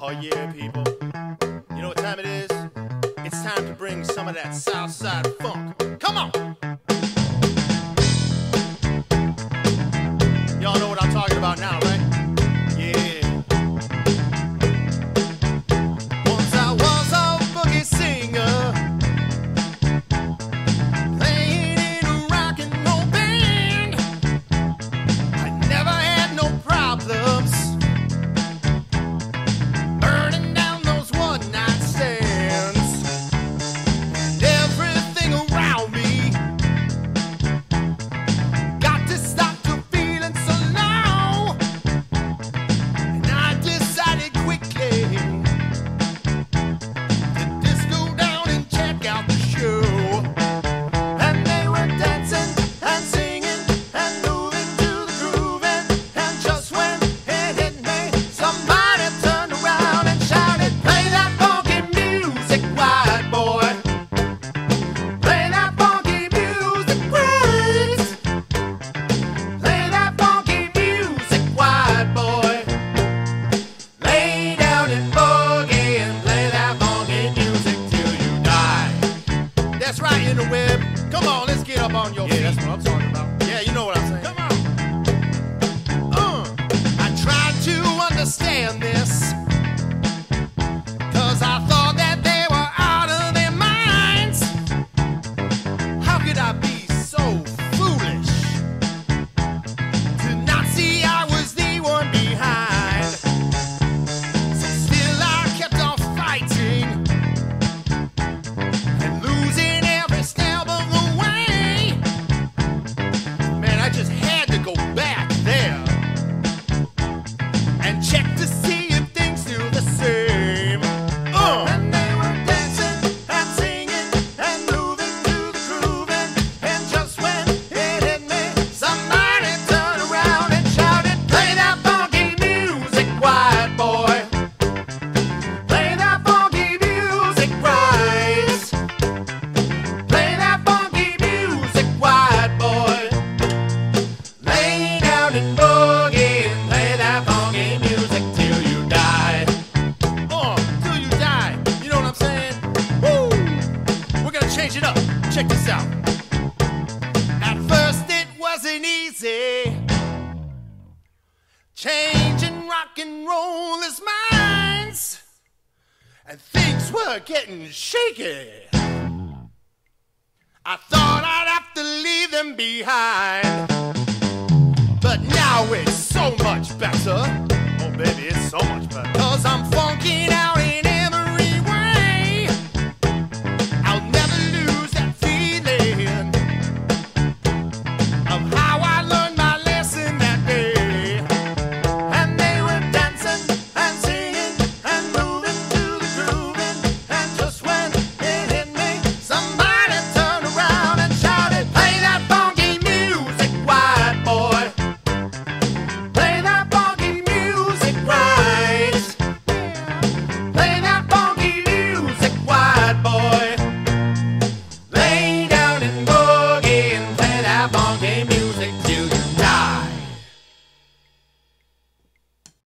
Oh yeah, people. You know what time it is? It's time to bring some of that Southside funk. Come on! Y'all know what I'm talking about now, right? Yeah. Once I was a boogie singer, playing in a rock and roll band. I never had no problems burning down those one-night stands. And everything around me got to stop to feeling so low. And I decided quickly to just go down and check out the show. And they were dancing and singing and moving to the groove. And just when it hit me, somebody turned around and shouted, "Play that funky music, white boy. Play that funky music, right. Play that funky music, white boy. Lay down and boogie and play that funky music till you die." That's right, interweb. Come on, let's get up on your feet. Yeah, that's what I'm talking about. Yeah, you know what I'm saying. Come on. I tried to understand this, 'cause I thought that they were out of their minds. How could I be so foolish to not see I was the one behind? So still I kept on fighting and losing every step of the way. Man, I just had to go back there and check to see if things still the same. And they were dancing and singing and moving to the groove. And just when it hit me, somebody turned around and shouted, "Play that funky music, white boy. Play that funky music, right. Play that funky music, white boy. Lay down and boogie and play that funky music till you die." Till you die. You know what I'm saying? Woo! We're gonna change it up. Check this out. At first it wasn't easy changing rock and rollers' minds, and things were getting shaky. I thought I'd have to leave them behind, but now it's so much better.